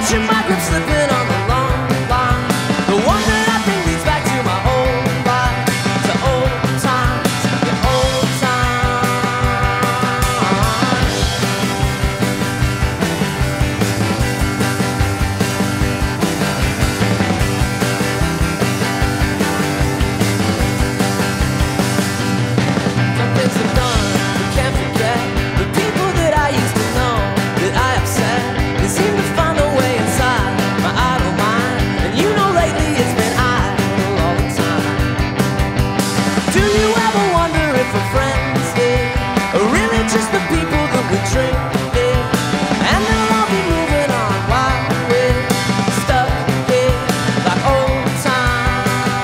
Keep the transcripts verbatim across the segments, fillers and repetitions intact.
watching my grip slipping on the long line, the one that I think leads back to my old life, to old times, the old times. Some things are done, we can't forget. The people that I used to know, that I upset, they seem to find a way inside my idle mind. And you know lately it's been idle all the time. Do you ever wonder if we're friends here, or really just the people that we drink here? And they'll all be moving on while we're stuck here like old times.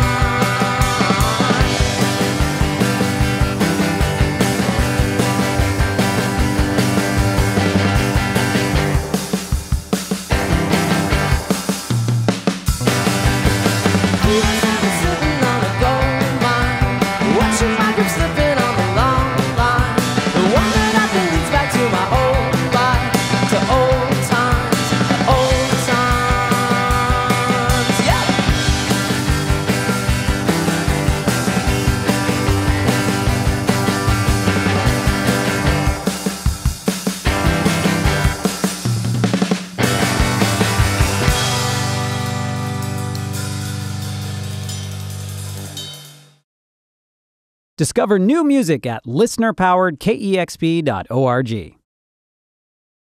Sitting on a gold mine, watching my grip slipping on the long line, the one that I think leads back to my old life, to old times, old times, yeah. Discover new music at listener powered K E X P dot org.